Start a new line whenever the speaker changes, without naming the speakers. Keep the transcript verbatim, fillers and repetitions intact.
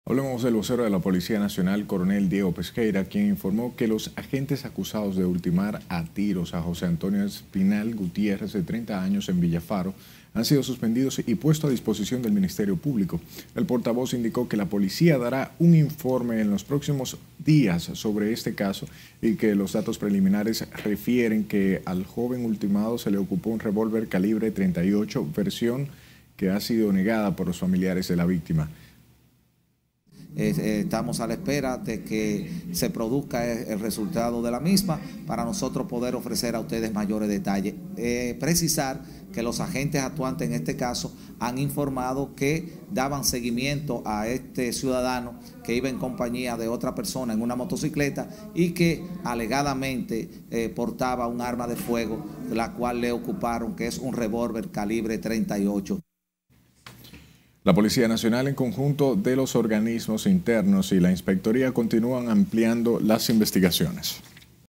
Hablemos del vocero de la Policía Nacional, coronel Diego Pesqueira, quien informó que los agentes acusados de ultimar a tiros a José Antonio Espinal Gutiérrez, de treinta años, en Villafaro, han sido suspendidos y puestos a disposición del Ministerio Público. El portavoz indicó que la policía dará un informe en los próximos días sobre este caso y que los datos preliminares refieren que al joven ultimado se le ocupó un revólver calibre treinta y ocho, versión que ha sido negada por los familiares de la víctima.
Eh, estamos a la espera de que se produzca el resultado de la misma para nosotros poder ofrecer a ustedes mayores detalles. Eh, precisar que los agentes actuantes en este caso han informado que daban seguimiento a este ciudadano que iba en compañía de otra persona en una motocicleta y que alegadamente eh, portaba un arma de fuego, la cual le ocuparon, que es un revólver calibre treinta y ocho.
La Policía Nacional, en conjunto de los organismos internos y la Inspectoría, continúan ampliando las investigaciones.